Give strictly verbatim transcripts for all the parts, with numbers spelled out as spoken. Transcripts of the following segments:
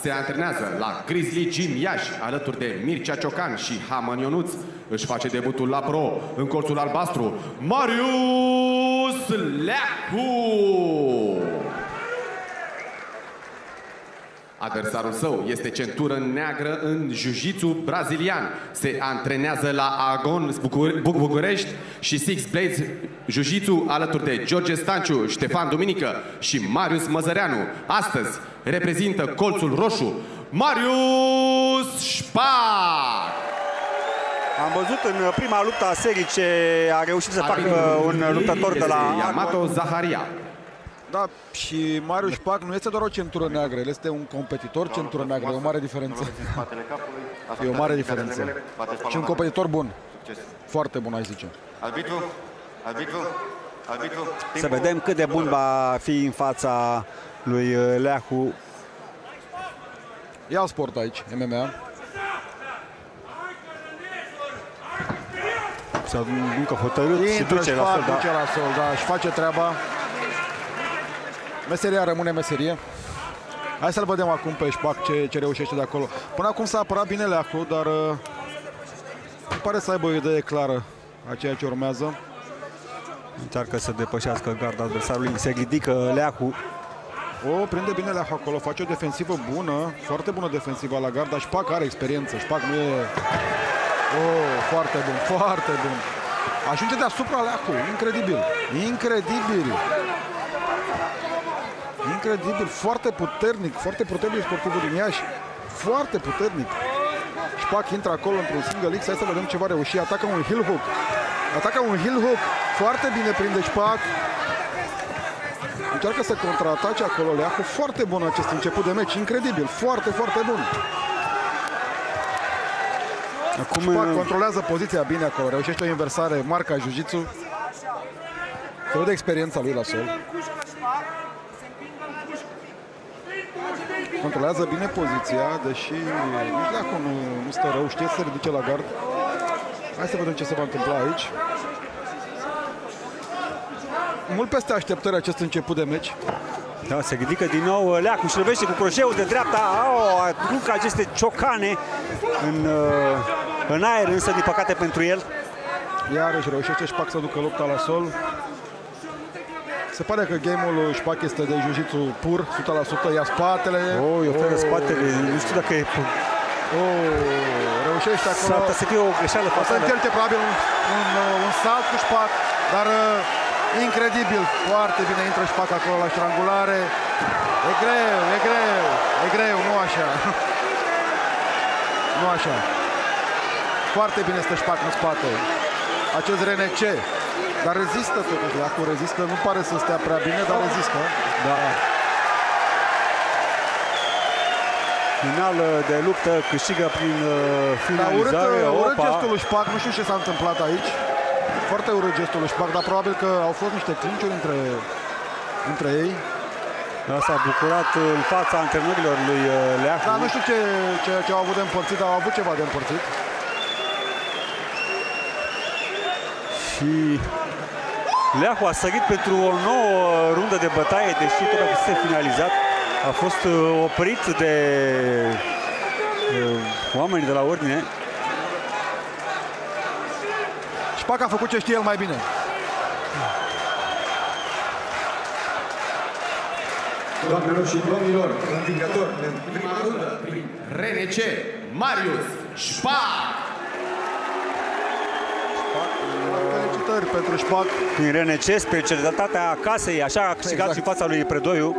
se antrenează la Grizzly Gym Iași, alături de Mircea Ciocan și Haman Ionuț. Își face debutul la pro în colțul albastru, Marius Leacu. Adversarul său este centură neagră în jiu-jitsu brazilian. Se antrenează la Agon București și Six Blades Jiu-jitsu alături de George Stanciu, Ștefan Duminică și Marius Măzăreanu. Astăzi reprezintă colțul roșu Marius Șpac. Am văzut în prima luptă a serii ce a reușit să facă un luptător de la Yamato Zaharia. Da, și Marius Șpac nu este doar o centură neagră, el este un competitor centură neagră, e o mare diferență. E o mare diferență. Și un competitor bun. Foarte bun, aș zice. Arbitru, arbitru, arbitru. Să vedem cât de bun va fi în fața lui Leacu. E alt sport aici, M M A. S-a încă hotărât și duce la sol, da. duce la sol, da, și face treaba. Meseria rămâne meserie. Hai să-l vedem acum pe Șpac ce, ce reușește de acolo. Până acum s-a apărat bine Leacu, dar uh, pare să aibă o idee clară a ceea ce urmează. Încearcă să depășească garda adversarului, se ridică Leacu. O, prinde bine Leacu acolo, face o defensivă bună, foarte bună defensivă la garda. Șpac are experiență, Șpac nu e... Oh, foarte bun, foarte bun. Ajunge deasupra Leacu, incredibil, incredibil. Incredibil, foarte puternic, foarte puternic sportivul din Iași. Foarte puternic. Șpac intră acolo într-un single X, hai să vedem ce va reuși. Atacă un heel hook. Atacă un heel hook. Foarte bine prinde Șpac. Încearcă să contraatace acolo Leacu. Foarte bun acest început de meci, incredibil. Foarte, foarte bun. Acum Șpac controlează poziția bine acolo. Reușește o inversare, marca jiu-jitsu. Se vede experiența lui la sol. Controlează bine poziția, deși nici Leacu nu, nu stă rău, știe să se ridice la gard. Hai să vedem ce se va întâmpla aici. Mult peste așteptări acest început de meci. Da, se ridică din nou Leacu și lovește cu croșeul de dreapta. Oh, aruncă aceste ciocane în, în aer, însă din păcate pentru el. Iarăși reușește Șpac să ducă lupta la sol. Se pare că game-ul lui Șpac este de jiu-jitsu pur, o sută la sută, ia spatele. Oh, îi oferă oh. spatele, nu știu dacă e... Oh, reușește acolo. S-ar să fie o greșeală fatală. O să încerce probabil un, un, un salt cu Șpac, dar uh, incredibil, foarte bine intră Șpac acolo la ștrangulare. E greu, e greu, e greu, nu așa. Nu așa. Foarte bine stă Șpac în spate. Acest R N C. Dar rezistă totuși, Leacu rezistă, nu pare să stea prea bine, dar rezistă. Da. Final de luptă, câștigă prin uh, finalizare. Da, urât, urât gestul lui Șpac, nu știu ce s-a întâmplat aici. Foarte urât gestul lui Șpac, dar probabil că au fost niște clinciuri între, între ei. Da, s-a bucurat în fața antrenorilor lui Leacu. Da, nu știu ce, ce, ce au avut de împărțit, dar au avut ceva de împărțit. Și Leacu a sărit pentru o nouă rundă de bătaie, deși tot a fost finalizat. A fost oprit de uh, oamenii de la ordine. Șpac a făcut ce știe el mai bine. Doamnelor și domnilor, învingător în prima rundă prin R N C, Marius Șpac. Felicitări pentru Șpac. Prin R N C, specialitatea casei, așa a câștigat exact. Și fața lui Predoiu.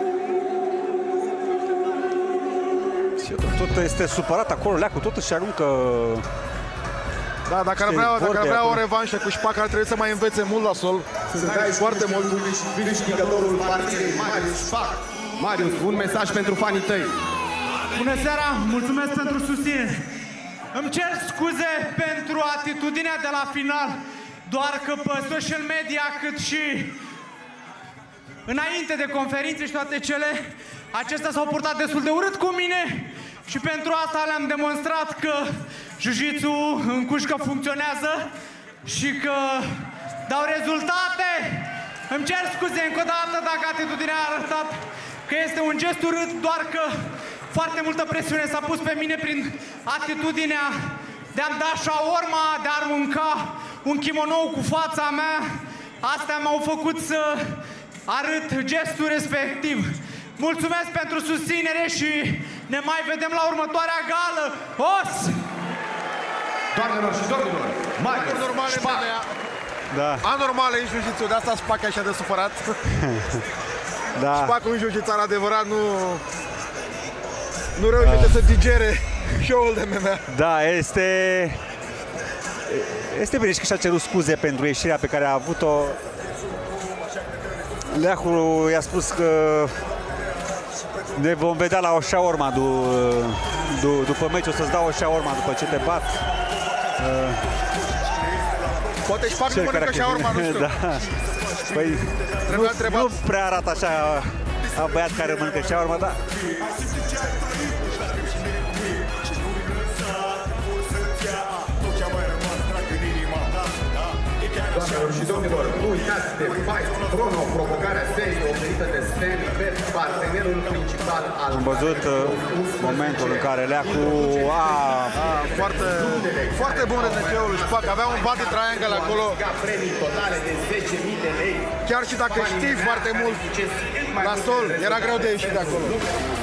Tot este supărat acolo, Leacu, tot își aruncă... Da, dacă ar vrea, dacă ar vrea o revanșă cu Șpac, ar trebui să mai învețe mult la sol. Sunt aici foarte mult câștigătorul partidei, Marius Șpac. Marius, un mesaj pentru fanii tăi. Bună seara, mulțumesc pentru susținere. Îmi cer scuze pentru atitudinea de la final, doar că pe social media, cât și înainte de conferințe și toate cele, acestea s-au purtat destul de urât cu mine și pentru asta le-am demonstrat că jiu-jitsu în cușcă funcționează și că dau rezultate. Îmi cer scuze încă o dată dacă atitudinea a arătat că este un gest urât, doar că Foarte multă presiune s-a pus pe mine prin atitudinea de a-mi da shawarma, de a arunca un kimonou cu fața mea. Astea m-au făcut să arăt gestul respectiv. Mulțumesc pentru susținere și ne mai vedem la următoarea gală. Os! Doamnelor și domnilor, Marius Șpac. Da. Anormală în jiu-jitsu, de asta Șpac e așa de supărat. Da. Șpac un jiu-jitsu adevărat nu... Nu reușește da. să digere show-ul de M M A. Da, este... Este bine și că și-a cerut scuze pentru ieșirea pe care a avut-o. Leahu i-a spus că ne vom vedea la o shawarma du, du, după meci, o să-ți dau o shawarma după ce te bat. Poate Șpac nu mănâncă shawarma, nu știu. Da. Păi, nu, nu prea arată așa a băiat care mănâncă shawarma, da. Doamnelor și domnilor, nu uitați de Fight Chrono, provocarea seriei oferită de Stan Bet, partenerul principal al... Am văzut uh, momentul în care Leahu a... a foarte, foarte bun R N C-ul lui Șpac, avea un body triangle acolo. Premii totale de zece mii de lei. Chiar și dacă știi foarte mult la sol, era greu de ieșit de acolo.